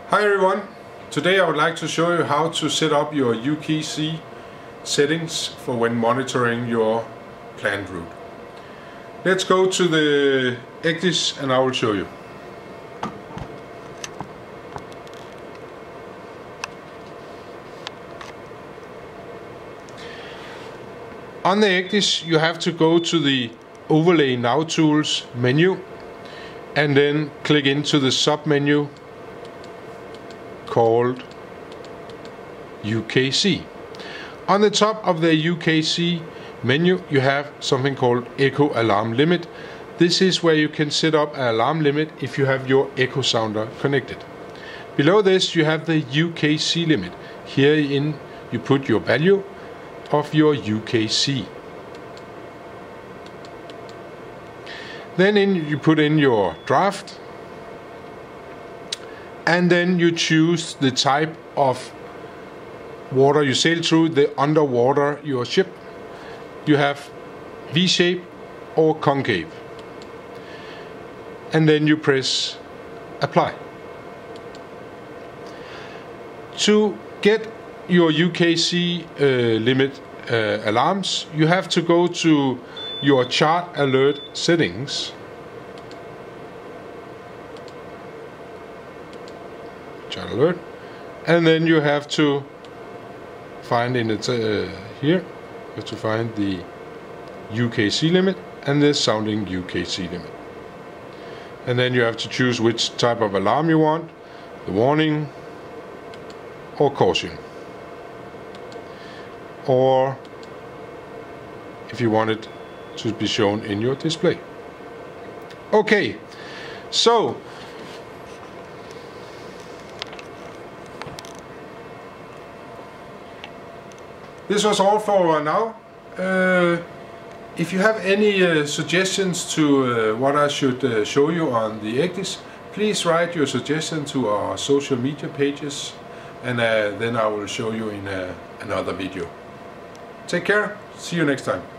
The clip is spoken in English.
Hi everyone, today I would like to show you how to set up your UKC settings for when monitoring your planned route. Let's go to the ECDIS and I will show you. On the ECDIS you have to go to the Overlay Now Tools menu and then click into the sub-menu called UKC. On the top of the UKC menu you have something called Echo Alarm Limit. This is where you can set up an alarm limit if you have your echo sounder connected. Below this you have the UKC limit. Herein you put your value of your UKC. Then you put in your draft, and then you choose the type of water you sail through, the underwater your ship. You have V-shape or concave. And then you press apply. To get your UKC limit alarms, you have to go to your chart alert settings. Chart alert, and then you have to find in it here. You have to find the UKC limit and the sounding UKC limit, and then you have to choose which type of alarm you want: the warning, or caution, or if you want it to be shown in your display. Okay, so this was all for now. If you have any suggestions to what I should show you on the ECDIS, please write your suggestion to our social media pages, and then I will show you in another video. Take care, see you next time.